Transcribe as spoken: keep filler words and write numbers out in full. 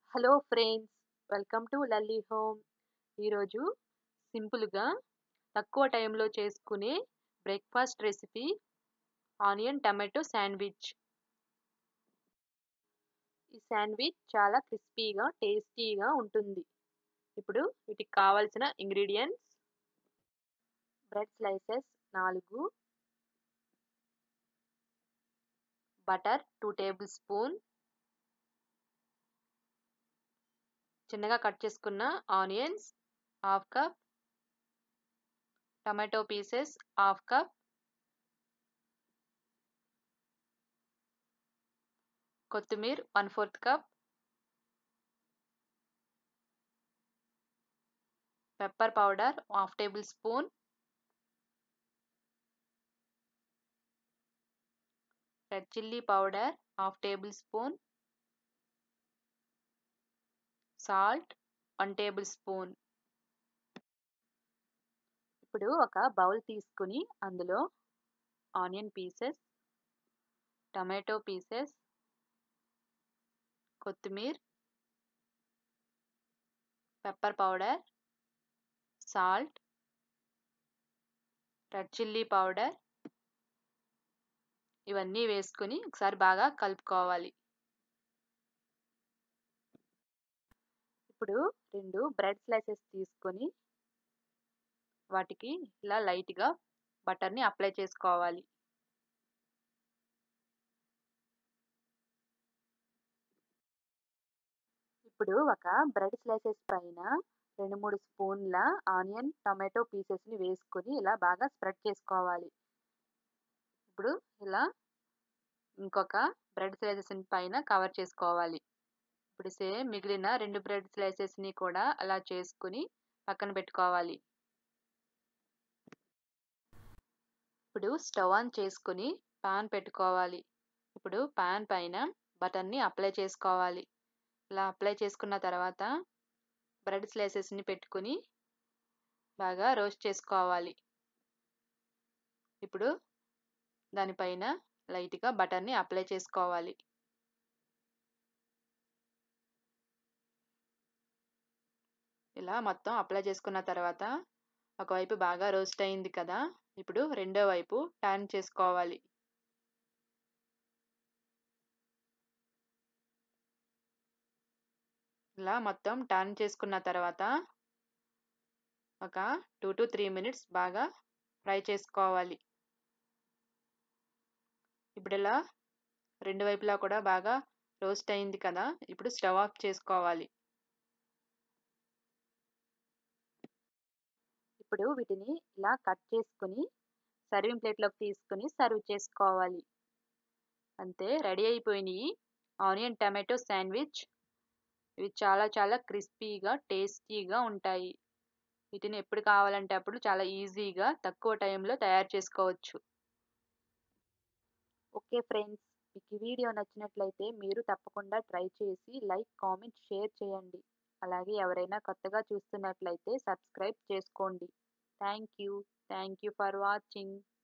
Hello friends, welcome to Lalli home. ఈరోజు సింపుల్గా తక్కువ టైంలో చేసుకునే breakfast recipe onion tomato sandwich. ఈ శాండ్విచ్ చాలా క్రిస్పీగా టేస్టీగా ఉంటుంది. ఇప్పుడు వీటికి కావాల్సిన ఇంగ్రీడియంట్స్: బ్రెడ్ స్లైసెస్ నాలుగు, బటర్ టూ టేబుల్ స్పూన్, చిన్నగా కట్ చేసుకున్న onions half cup, tomato pieces half cup, కొత్తిమీర one fourth cup, pepper powder half tablespoon, red chilli powder half tablespoon, salt one tablespoon. ఇప్పుడు ఒక bowl తీసుకుని అందులో onion pieces, tomato pieces, కొత్తిమీర, pepper powder, salt, red chilli powder ఇవన్నీ వేసుకుని ఒకసారి బాగా కలుపుకోవాలి. ఇప్పుడు రెండు బ్రెడ్ స్లైసెస్ తీసుకొని వాటికి ఇలా లైట్గా బటర్ని అప్లై చేసుకోవాలి. ఇప్పుడు ఒక బ్రెడ్ స్లైసెస్ పైన రెండు మూడు స్పూన్ల ఆనియన్ టమాటో పీసెస్ని వేసుకొని ఇలా బాగా స్ప్రెడ్ చేసుకోవాలి. ఇప్పుడు ఇలా ఇంకొక బ్రెడ్ స్లైసెస్ పైన కవర్ చేసుకోవాలి. ఇప్పుడు సేమ్ మిగిలిన రెండు బ్రెడ్ స్లైసెస్ని కూడా అలా చేసుకుని పక్కన పెట్టుకోవాలి. ఇప్పుడు స్టవ్ ఆన్ చేసుకుని పాన్ పెట్టుకోవాలి. ఇప్పుడు పాన్ పైన బటర్ని అప్లై చేసుకోవాలి. ఇలా అప్లై చేసుకున్న తర్వాత బ్రెడ్ స్లైసెస్ని పెట్టుకుని బాగా రోస్ట్ చేసుకోవాలి. ఇప్పుడు దానిపైన లైట్గా బటర్ని అప్లై చేసుకోవాలి. ఇలా మొత్తం అప్లై చేసుకున్న తర్వాత ఒకవైపు బాగా రోస్ట్ అయింది కదా, ఇప్పుడు రెండో వైపు టర్న్ చేసుకోవాలి. ఇలా మొత్తం టర్న్ చేసుకున్న తర్వాత ఒక టూ టు త్రీ మినిట్స్ బాగా ఫ్రై చేసుకోవాలి. ఇప్పుడు ఇలా రెండు వైపులా కూడా బాగా రోస్ట్ అయింది కదా, ఇప్పుడు స్టవ్ ఆఫ్ చేసుకోవాలి. ఇప్పుడు వీటిని ఇలా కట్ చేసుకుని సర్వింగ్ ప్లేట్లోకి తీసుకుని సర్వ్ చేసుకోవాలి. అంతే, రెడీ అయిపోయినాయి ఆనియన్ టమాటో శాండ్విచ్. ఇవి చాలా చాలా క్రిస్పీగా టేస్టీగా ఉంటాయి. వీటిని ఎప్పుడు కావాలంటే అప్పుడు చాలా ఈజీగా తక్కువ టైంలో తయారు చేసుకోవచ్చు. ఓకే ఫ్రెండ్స్, మీకు ఈ వీడియో నచ్చినట్లయితే మీరు తప్పకుండా ట్రై చేసి లైక్, కామెంట్, షేర్ చేయండి. అలాగే ఎవరైనా కొత్తగా చూస్తున్నట్లయితే సబ్స్క్రైబ్ చేసుకోండి. Thank you thank you for watching.